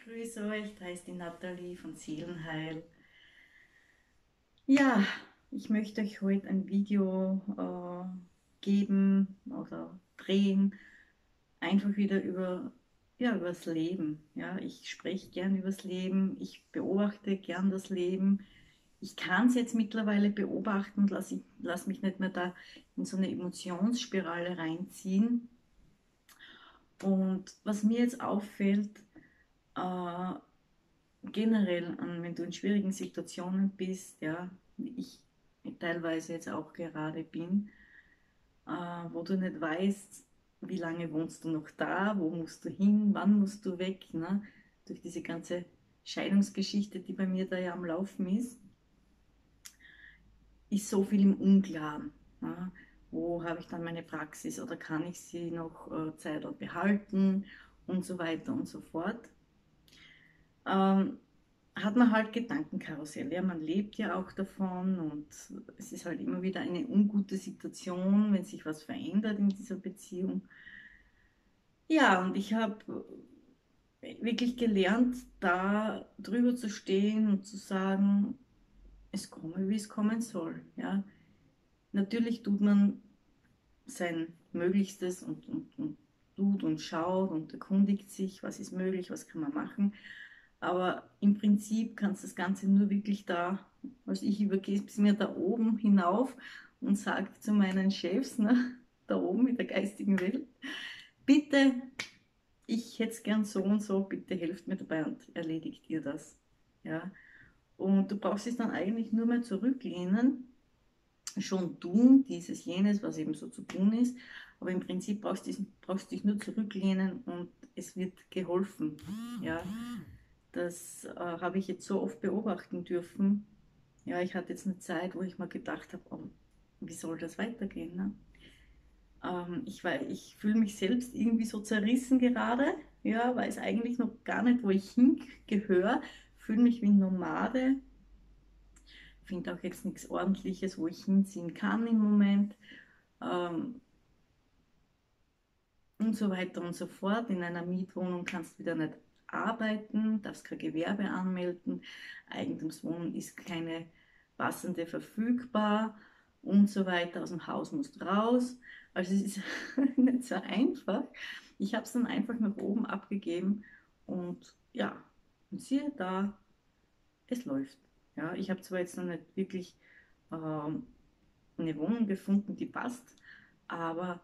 Grüß euch, da ist die Nathalie von Seelenheil. Ja, ich möchte euch heute ein Video geben oder drehen, einfach wieder über das Leben. Ja, ich spreche gern über das Leben, ich beobachte gern das Leben. Ich kann es jetzt mittlerweile beobachten und lass mich nicht mehr da in so eine Emotionsspirale reinziehen. Und was mir jetzt auffällt, äh, generell, wenn du in schwierigen Situationen bist, ja, wie ich teilweise jetzt auch gerade bin, wo du nicht weißt, wie lange wohnst du noch da, wo musst du hin, wann musst du weg, ne? Durch diese ganze Scheidungsgeschichte, die bei mir da ja am Laufen ist so viel im Unklaren. Ne? Wo habe ich dann meine Praxis oder kann ich sie noch Zeit behalten und so weiter und so fort. Ähm, Hat man halt Gedankenkarussell. Ja, man lebt ja auch davon und es ist halt immer wieder eine ungute Situation, wenn sich was verändert in dieser Beziehung. Ja, und ich habe wirklich gelernt, da drüber zu stehen und zu sagen, es komme, wie es kommen soll. Ja, natürlich tut man sein Möglichstes und tut und schaut und erkundigt sich, was ist möglich, was kann man machen. Aber im Prinzip kannst du das Ganze nur wirklich da, also ich übergebe es mir da oben hinauf und sage zu meinen Chefs, ne, da oben in der geistigen Welt, bitte, ich hätte es gern so und so, bitte helft mir dabei und erledigt ihr das. Ja? Und du brauchst es dann eigentlich nur mehr zurücklehnen, schon tun, dieses, jenes, was eben so zu tun ist. Aber im Prinzip brauchst du dich nur zurücklehnen und es wird geholfen. Ja? Das habe ich jetzt so oft beobachten dürfen. Ja, ich hatte jetzt eine Zeit, wo ich mal gedacht habe, oh, wie soll das weitergehen? Ne? Ich fühle mich selbst irgendwie so zerrissen gerade, ja, weiß eigentlich noch gar nicht, wo ich hingehöre, fühle mich wie ein Nomade, finde auch jetzt nichts Ordentliches, wo ich hinziehen kann im Moment, ähm, und so weiter und so fort. In einer Mietwohnung kannst du wieder nicht arbeiten, darfst kein Gewerbe anmelden, Eigentumswohnung ist keine passende verfügbar und so weiter. Aus dem Haus musst du raus. Also es ist nicht so einfach. Ich habe es dann einfach nach oben abgegeben und ja, und siehe da, es läuft. Ja, ich habe zwar jetzt noch nicht wirklich eine Wohnung gefunden, die passt, aber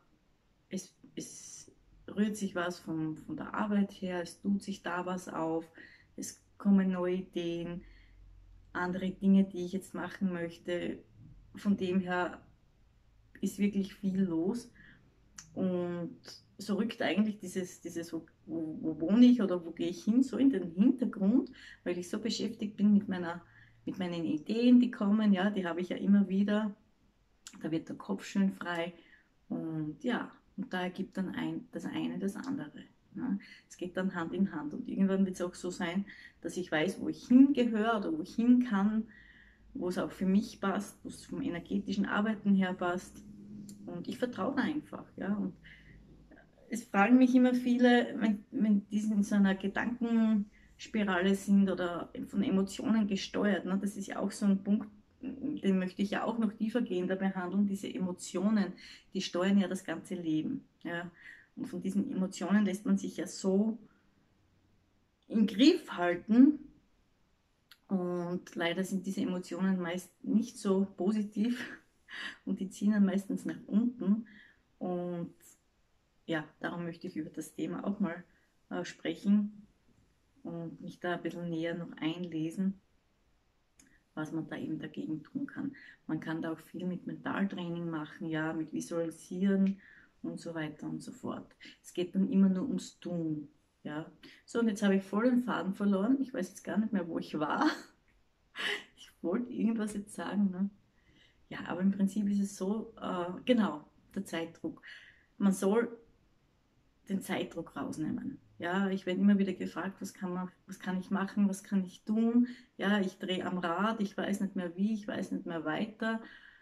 es rührt sich was von der Arbeit her, es tut sich da was auf, es kommen neue Ideen, andere Dinge, die ich jetzt machen möchte. Von dem her ist wirklich viel los und so rückt eigentlich dieses wo wohne ich oder wo gehe ich hin, so in den Hintergrund, weil ich so beschäftigt bin mit meinen Ideen, die kommen, ja, die habe ich ja immer wieder. Da wird der Kopf schön frei und ja, und da ergibt dann das eine das andere. Ne? Es geht dann Hand in Hand und irgendwann wird es auch so sein, dass ich weiß, wo ich hingehöre oder wo ich hin kann, wo es auch für mich passt, wo es vom energetischen Arbeiten her passt und ich vertraue da einfach. Ja? Und es fragen mich immer viele, wenn die in so einer Gedankenspirale sind oder von Emotionen gesteuert. Ne? Das ist ja auch so ein Punkt, den möchte ich ja auch noch tiefergehender behandeln. Diese Emotionen, die steuern ja das ganze Leben. Ja? Und von diesen Emotionen lässt man sich ja so im Griff halten. Und leider sind diese Emotionen meist nicht so positiv und die ziehen dann meistens nach unten. Und ja, darum möchte ich über das Thema auch mal sprechen und mich da ein bisschen näher noch einlesen, was man da eben dagegen tun kann. Man kann da auch viel mit Mentaltraining machen, ja, mit Visualisieren und so weiter und so fort. Es geht dann immer nur ums Tun. Ja. So, und jetzt habe ich voll den Faden verloren. Ich weiß jetzt gar nicht mehr, wo ich war. Ich wollte irgendwas jetzt sagen. Ne? Ja, aber im Prinzip ist es so, genau, der Zeitdruck. Man soll den Zeitdruck rausnehmen. Ja, ich werde immer wieder gefragt, was kann ich machen, was kann ich tun? Ja, ich drehe am Rad, ich weiß nicht mehr wie, ich weiß nicht mehr weiter.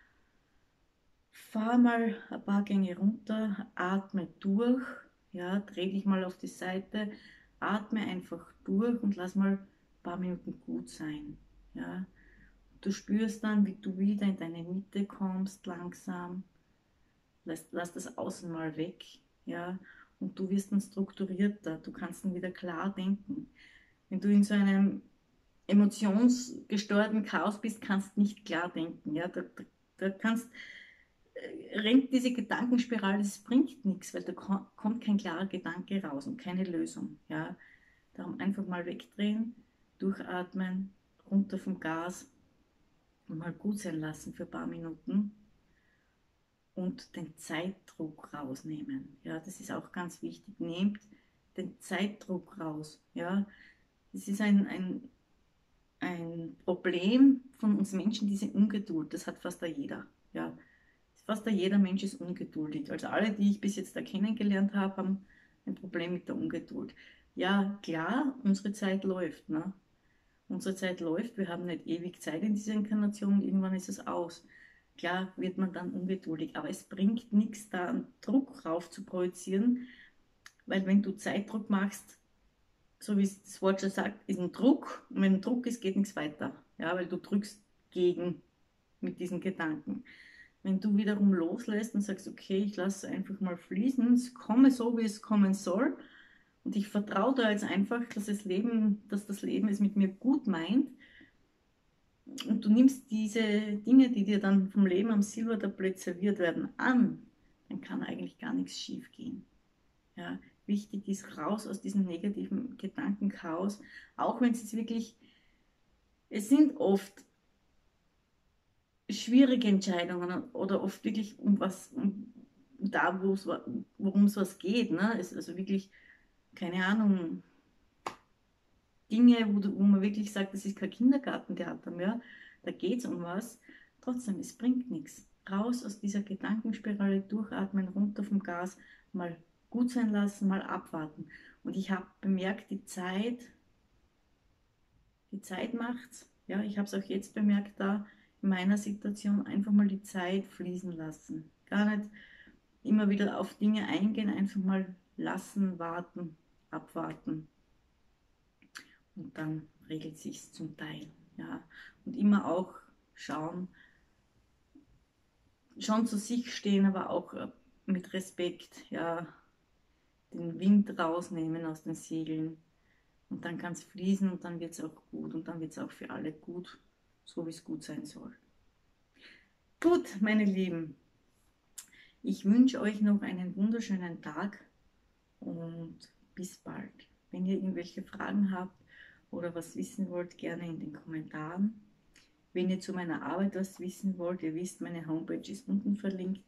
Fahr mal ein paar Gänge runter, atme durch, ja, dreh dich mal auf die Seite, Atme einfach durch und lass mal ein paar Minuten gut sein. Ja? Du spürst dann, wie du wieder in deine Mitte kommst, langsam. Lass das Außen mal weg. Ja? Und du wirst dann strukturierter. Du kannst dann wieder klar denken. Wenn du in so einem emotionsgesteuerten Chaos bist, kannst nicht klar denken. Ja? Da kannst, rennt diese Gedankenspirale, das bringt nichts, weil da kommt kein klarer Gedanke raus und keine Lösung. Ja? Darum einfach mal wegdrehen, durchatmen, runter vom Gas und mal gut sein lassen für ein paar Minuten und den Zeitdruck rausnehmen. Ja, das ist auch ganz wichtig. Nehmt den Zeitdruck raus. Ja, das ist ein Problem von uns Menschen, diese Ungeduld. Das hat fast da jeder. Ja, fast da jeder Mensch ist ungeduldig. Also alle, die ich bis jetzt da kennengelernt habe, haben ein Problem mit der Ungeduld. Ja, klar, unsere Zeit läuft. Ne? Unsere Zeit läuft, wir haben nicht ewig Zeit in dieser Inkarnation, irgendwann ist es aus. Klar wird man dann ungeduldig, aber es bringt nichts, da einen Druck rauf zu projizieren, weil wenn du Zeitdruck machst, so wie es das Wort schon sagt, ist ein Druck und wenn ein Druck ist, geht nichts weiter, ja, weil du drückst gegen mit diesen Gedanken. Wenn du wiederum loslässt und sagst, okay, ich lasse einfach mal fließen, es komme so, wie es kommen soll und ich vertraue da jetzt einfach, dass das Leben es mit mir gut meint, und du nimmst diese Dinge, die dir dann vom Leben am Silbertablett serviert werden, an, dann kann eigentlich gar nichts schief gehen. Ja, wichtig ist raus aus diesem negativen Gedankenchaos, auch wenn es jetzt wirklich, es sind oft schwierige Entscheidungen oder oft wirklich um was, da, worum es was geht. Ne? Es, also wirklich, keine Ahnung, Dinge, wo man wirklich sagt, das ist kein Kindergartentheater mehr, da geht es um was. Trotzdem, es bringt nichts. Raus aus dieser Gedankenspirale, durchatmen, runter vom Gas, mal gut sein lassen, mal abwarten. Und ich habe bemerkt, die Zeit macht's. Ja, ich habe es auch jetzt bemerkt, da in meiner Situation einfach mal die Zeit fließen lassen. Gar nicht immer wieder auf Dinge eingehen, einfach mal lassen, warten, abwarten. Und dann regelt sich zum Teil. Ja. Und immer auch schauen, schon zu sich stehen, aber auch mit Respekt, ja, den Wind rausnehmen aus den Segeln. Und dann kann es fließen und dann wird es auch gut und dann wird es auch für alle gut, so wie es gut sein soll. Gut, meine Lieben, ich wünsche euch noch einen wunderschönen Tag und bis bald. Wenn ihr irgendwelche Fragen habt oder was wissen wollt, gerne in den Kommentaren. Wenn ihr zu meiner Arbeit was wissen wollt, ihr wisst, meine Homepage ist unten verlinkt,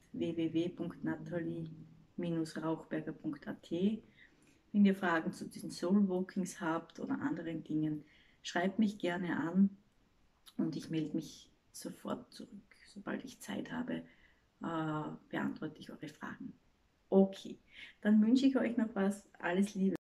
www.natalie-rauchberger.at. Wenn ihr Fragen zu diesen Soul Walkings habt oder anderen Dingen, schreibt mich gerne an und ich melde mich sofort zurück. Sobald ich Zeit habe, beantworte ich eure Fragen. Okay, dann wünsche ich euch noch was. Alles Liebe.